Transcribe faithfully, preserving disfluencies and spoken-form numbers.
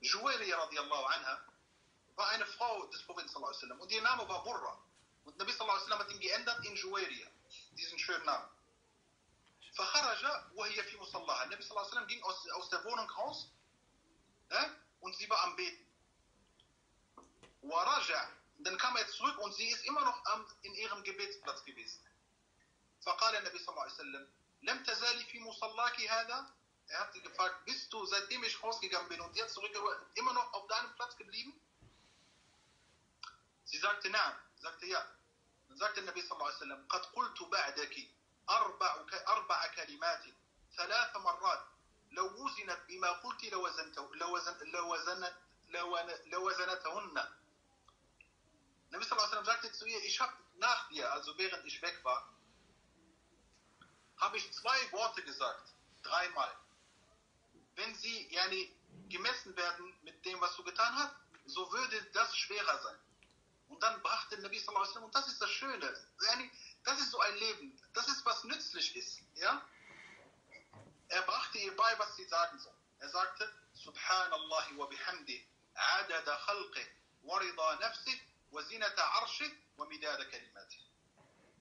Juwayriya radiallahu anha war eine Frau des Propheten sallallahu alaihi wasallam und ihr Name war Burra. Und Nabi sallallahu alaihi wasallam hat ihn geändert in Juwayriya, diesen schönen Namen. فخرج وهي في مصلاها. النبي صلى الله عليه وسلم ging aus, aus der Wohnung raus, ne? Und sie war am Beten. ورجع. Dann kam er zurück und sie ist immer noch am, in ihrem Gebetsplatz gewesen. فقال النبي صلى الله عليه وسلم لم تزالي في مصلاك هذا. Er hat sie gefragt, bist du, seitdem ich rausgegangen bin und jetzt zurück, immer noch auf deinem Platz geblieben? Sie sagte, nein. Sagte, ja. Dann sagte der Nabi sallallahu alaihi wasallam, قد قلت بعدك أربع أربع كلمات ثلاث مرات لو وزنت بما قلت لوزنته لوزن لوزنت لوزنتهن. Nabi sallallahu alaihi wasallam sagte zu ihr, ich habe nach dir, also während ich weg war, habe ich zwei Worte gesagt, dreimal. Wenn sie yani, gemessen werden mit dem, was du getan hast, so würde das schwerer sein. Und dann brachte Nabi sallallahu alaihi wasallam, und das ist das Schöne, yani, das ist so ein Leben, das ist was nützlich ist. Ja? Er brachte ihr bei, was sie sagen soll. Er sagte, Subhanallahi wa bihamdi, adada khalqih, wa rida nafsih, wa zinata arshih, wa midada kalimatih.